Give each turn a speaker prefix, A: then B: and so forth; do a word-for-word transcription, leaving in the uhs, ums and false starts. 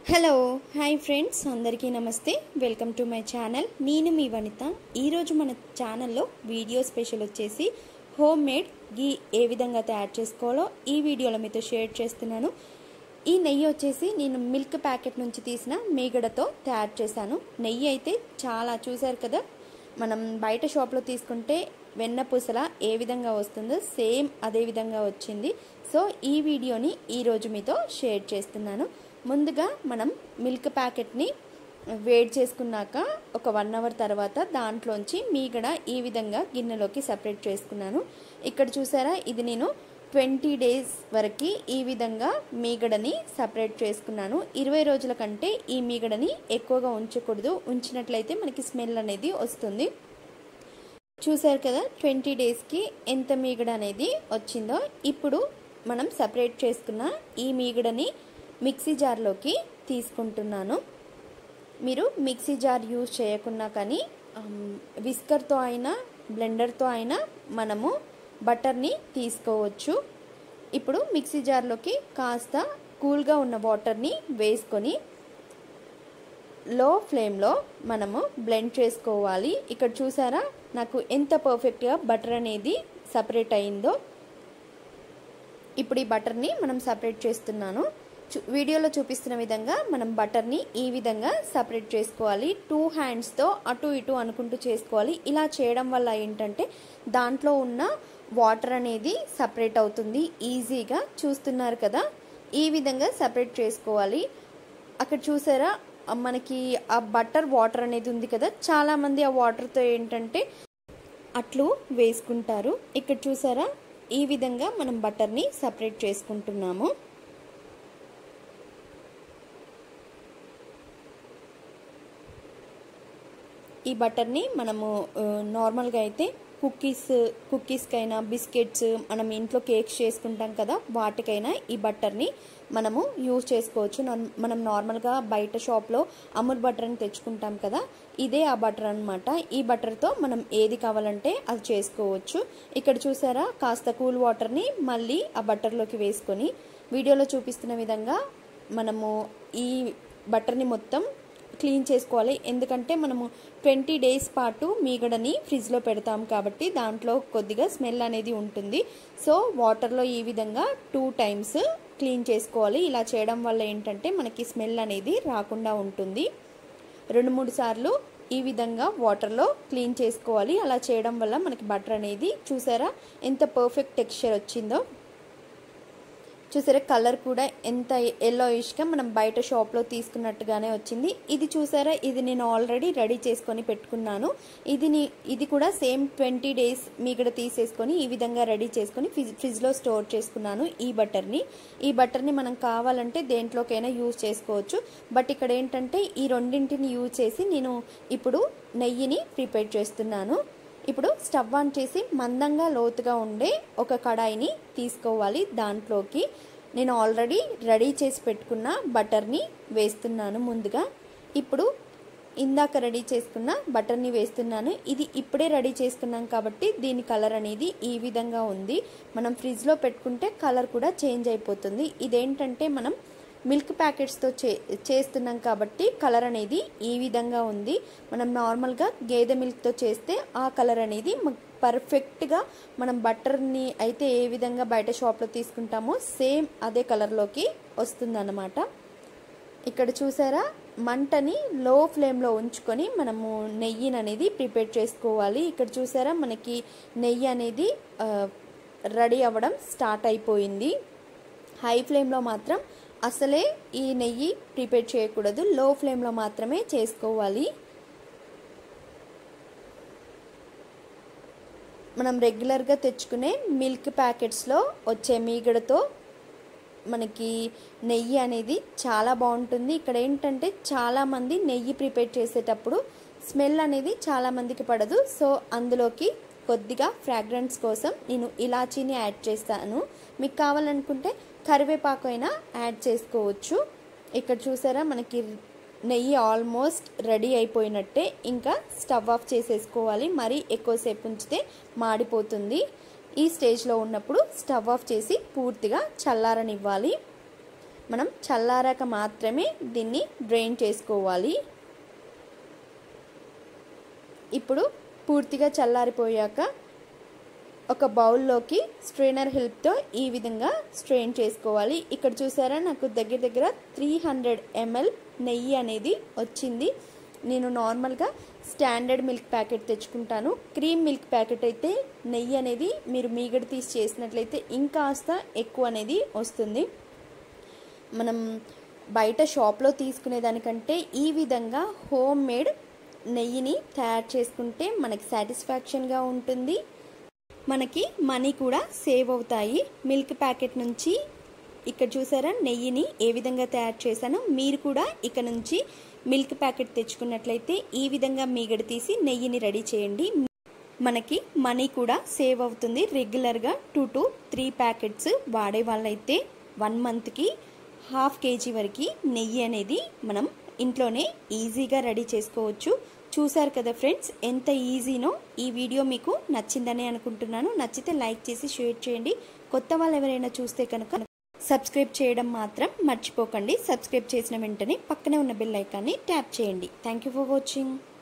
A: Hello hi friends అందరికీ నమస్తే welcome to my channel నేను మీ వనిత ఈ రోజు మన ఛానల్లో వీడియో స్పెషల్ వచ్చేసి హోమ్ మేడ్ గీ ఏ విధంగా తయారు చేసుకోవాలో ఈ వీడియోలో మీతో షేర్ చేస్తున్నాను। ఈ నెయ్యి వచ్చేసి నేను మిల్క్ ప్యాకెట్ నుంచి తీసిన మీగడతో తయారు చేశాను। నెయ్యి అయితే చాలా చూసారు కదా, మనం బయట షాప్లో తీసుకుంటే వెన్న పూసల ఏ విధంగా వస్తుందో సేమ్ అదే విధంగా వచ్చింది। సో ఈ వీడియోని ఈ రోజు మీతో షేర్ చేస్తున్నాను। ముందుగా మనం మిల్క్ ప్యాకెట్ని వేడి చేసుకున్నాక ఒక వన్ అవర్ తర్వాత దాంట్లోంచి మీగడ ఈ విధంగా గిన్నెలోకి సపరేట్ చేసుకున్నాను। ఇక్కడ చూసారా, ఇది నేను ట్వంటీ డేస్ వరకు ఈ విధంగా మీగడని సపరేట్ చేసుకున్నాను। ఇరవై రోజుల కంటే ఈ మీగడని ఎక్కువగా ఉంచకూడదు, ఉంచినట్లయితే మనకి స్మెల్ అనేది వస్తుంది। చూసారు కదా ట్వంటీ డేస్కి ఎంత మీగడ అనేది వచ్చిందో। ఇప్పుడు మనం సపరేట్ చేసుకున్న ఈ మీగడని మిక్సీ జార్లోకి తీసుకుంటున్నాను। మీరు మిక్సీ జార్ యూజ్ చేయకున్నా కానీ విస్కర్తో అయినా బ్లెండర్తో అయినా మనము బటర్ని తీసుకోవచ్చు। ఇప్పుడు మిక్సీ జార్లోకి కాస్త కూల్గా ఉన్న వాటర్ని వేసుకొని లో ఫ్లేమ్లో మనము బ్లెండ్ చేసుకోవాలి। ఇక్కడ చూసారా నాకు ఎంత పర్ఫెక్ట్గా బటర్ అనేది సపరేట్ అయిందో। ఇప్పుడు ఈ బటర్ని మనం సపరేట్ చేస్తున్నాను। వీడియోలో చూపిస్తున్న విధంగా మనం బటర్ని ఈ విధంగా సపరేట్ చేసుకోవాలి। టూ హ్యాండ్స్తో అటు ఇటు అనుకుంటూ చేసుకోవాలి। ఇలా చేయడం వల్ల ఏంటంటే దాంట్లో ఉన్న వాటర్ అనేది సపరేట్ అవుతుంది ఈజీగా। చూస్తున్నారు కదా, ఈ విధంగా సపరేట్ చేసుకోవాలి। అక్కడ చూసారా మనకి ఆ బటర్ వాటర్ అనేది ఉంది కదా, చాలామంది ఆ వాటర్తో ఏంటంటే అట్లు వేసుకుంటారు। ఇక్కడ చూసారా ఈ విధంగా మనం బటర్ని సపరేట్ చేసుకుంటున్నాము। ఈ బటర్ని మనము నార్మల్గా అయితే కుకీస్ కుకీస్కైనా బిస్కెట్స్ మనం ఇంట్లో కేక్స్ చేసుకుంటాం కదా, వాటికైనా ఈ బటర్ని మనము యూజ్ చేసుకోవచ్చు। మనం నార్మల్గా బయట షాప్లో అమూల్ బటర్ని తెచ్చుకుంటాం కదా, ఇదే ఆ బటర్ అనమాట। ఈ బటర్తో మనం ఏది కావాలంటే అది చేసుకోవచ్చు। ఇక్కడ చూసారా కాస్త కూల్ వాటర్ని మళ్ళీ ఆ బటర్లోకి వేసుకొని వీడియోలో చూపిస్తున్న విధంగా మనము ఈ బటర్ని మొత్తం క్లీన్ చేసుకోవాలి। ఎందుకంటే మనము ట్వంటీ డేస్ పాటు మీగడని ఫ్రిడ్జ్లో పెడతాం కాబట్టి దాంట్లో కొద్దిగా స్మెల్ అనేది ఉంటుంది। సో వాటర్లో ఈ విధంగా టూ టైమ్స్ క్లీన్ చేసుకోవాలి। ఇలా చేయడం వల్ల ఏంటంటే మనకి స్మెల్ అనేది రాకుండా ఉంటుంది। రెండు మూడు సార్లు ఈ విధంగా వాటర్లో క్లీన్ చేసుకోవాలి। అలా చేయడం వల్ల మనకి బటర్ అనేది చూసారా ఎంత పర్ఫెక్ట్ టెక్స్చర్ వచ్చిందో। చూసారా కలర్ కూడా ఎంత ఎల్లోయిష్గా మనం బయట షాప్లో తీసుకున్నట్టుగానే వచ్చింది। ఇది చూసారా, ఇది నేను ఆల్రెడీ రెడీ చేసుకొని పెట్టుకున్నాను। ఇది ఇది కూడా సేమ్ ట్వంటీ డేస్ మీగడ తీసేసుకొని ఈ విధంగా రెడీ చేసుకొని ఫ్రిడ్జ్లో స్టోర్ చేసుకున్నాను ఈ బటర్ని। ఈ బటర్ని మనం కావాలంటే దేంట్లోకైనా యూజ్ చేసుకోవచ్చు, బట్ ఇక్కడ ఏంటంటే ఈ రెండింటిని యూజ్ చేసి నేను ఇప్పుడు నెయ్యిని ప్రిపేర్ చేస్తున్నాను। ఇప్పుడు స్టవ్ ఆన్ చేసి మందంగా లోతుగా ఉండే ఒక కడాయిని తీసుకోవాలి। దాంట్లోకి నేను ఆల్రెడీ రెడీ చేసి పెట్టుకున్న బటర్ని వేస్తున్నాను ముందుగా। ఇప్పుడు ఇందాక రెడీ చేసుకున్న బటర్ని వేస్తున్నాను। ఇది ఇప్పుడే రెడీ చేసుకున్నాం కాబట్టి దీని కలర్ అనేది ఈ విధంగా ఉంది। మనం ఫ్రిడ్జ్లో పెట్టుకుంటే కలర్ కూడా చేంజ్ అయిపోతుంది। ఇదేంటంటే మనం మిల్క్ ప్యాకెట్స్తో చే చేస్తున్నాం కాబట్టి కలర్ అనేది ఈ విధంగా ఉంది। మనం నార్మల్గా గేదె మిల్క్తో చేస్తే ఆ కలర్ అనేది పర్ఫెక్ట్గా మనం బటర్ని అయితే ఏ విధంగా బయట షాప్లో తీసుకుంటామో సేమ్ అదే కలర్లోకి వస్తుందన్నమాట। ఇక్కడ చూసారా మంటని లో ఫ్లేమ్లో ఉంచుకొని మనము నెయ్యిని అనేది ప్రిపేర్ చేసుకోవాలి। ఇక్కడ చూసారా మనకి నెయ్యి అనేది రెడీ అవ్వడం స్టార్ట్ అయిపోయింది। హై ఫ్లేమ్లో మాత్రం అసలే ఈ నెయ్యి ప్రిపేర్ చేయకూడదు, లో ఫ్లేమ్లో మాత్రమే చేసుకోవాలి। మనం రెగ్యులర్గా తెచ్చుకునే మిల్క్ ప్యాకెట్స్లో వచ్చే మీగడతో మనకి నెయ్యి అనేది చాలా బాగుంటుంది। ఇక్కడ ఏంటంటే చాలామంది నెయ్యి ప్రిపేర్ చేసేటప్పుడు స్మెల్ అనేది చాలామందికి పడదు, సో అందులోకి కొద్దిగా ఫ్రాగ్రెన్స్ కోసం నేను ఇలాచీని యాడ్ చేస్తాను। మీకు కావాలనుకుంటే కరివేపాకు అయినా యాడ్ చేసుకోవచ్చు। ఇక్కడ చూసారా మనకి నెయ్యి ఆల్మోస్ట్ రెడీ అయిపోయినట్టే, ఇంకా స్టవ్ ఆఫ్ చేసేసుకోవాలి, మరీ ఎక్కువసేపు ఉంచితే మాడిపోతుంది। ఈ స్టేజ్లో ఉన్నప్పుడు స్టవ్ ఆఫ్ చేసి పూర్తిగా చల్లారనివ్వాలి। మనం చల్లారాక మాత్రమే దీన్ని డ్రైన్ చేసుకోవాలి. ఇప్పుడు పూర్తిగా చల్లారిపోయాక ఒక బౌల్లోకి స్ట్రెయినర్ హెల్ప్తో ఈ విధంగా స్ట్రెయిన్ చేసుకోవాలి. ఇక్కడ చూసారా నాకు దగ్గర దగ్గర త్రీ హండ్రెడ్ ఎంఎల్ నెయ్యి అనేది వచ్చింది. నేను నార్మల్గా స్టాండర్డ్ మిల్క్ ప్యాకెట్ తెచ్చుకుంటాను. క్రీమ్ మిల్క్ ప్యాకెట్ అయితే నెయ్యి అనేది మీరు మీగడ తీసి చేసినట్లయితే ఇంకాస్త ఎక్కువ అనేది వస్తుంది. మనం బయట షాప్లో తీసుకునే దానికంటే ఈ విధంగా హోమ్ మేడ్ నెయ్యిని తయారు చేసుకుంటే మనకి సాటిస్ఫాక్షన్గా ఉంటుంది. మనకి మనీ కూడా సేవ్ అవుతాయి. మిల్క్ ప్యాకెట్ నుంచి ఇక్కడ చూసారా నెయ్యిని ఏ విధంగా తయారు చేశానో, మీరు కూడా ఇక నుంచి మిల్క్ ప్యాకెట్ తెచ్చుకున్నట్లయితే ఈ విధంగా మీగడ తీసి నెయ్యిని రెడీ చేయండి. మనకి మనీ కూడా సేవ్ అవుతుంది. రెగ్యులర్గా టూ టు త్రీ ప్యాకెట్స్ వాడే వాళ్ళైతే వన్ మంత్కి హాఫ్ కేజీ వరకు నెయ్యి అనేది మనం ఇంట్లోనే ఈజీగా రెడీ చేసుకోవచ్చు. చూసారు కదా ఫ్రెండ్స్, ఎంత ఈజీనో. ఈ వీడియో మీకు నచ్చిందని అనుకుంటున్నాను. నచ్చితే లైక్ చేసి షేర్ చేయండి. కొత్త వాళ్ళు ఎవరైనా చూస్తే కనుక సబ్స్క్రైబ్ చేయడం మాత్రం మర్చిపోకండి. సబ్స్క్రైబ్ చేసిన వెంటనే పక్కనే ఉన్న బెల్ ఐకాన్ని ట్యాప్ చేయండి. Thank you for watching.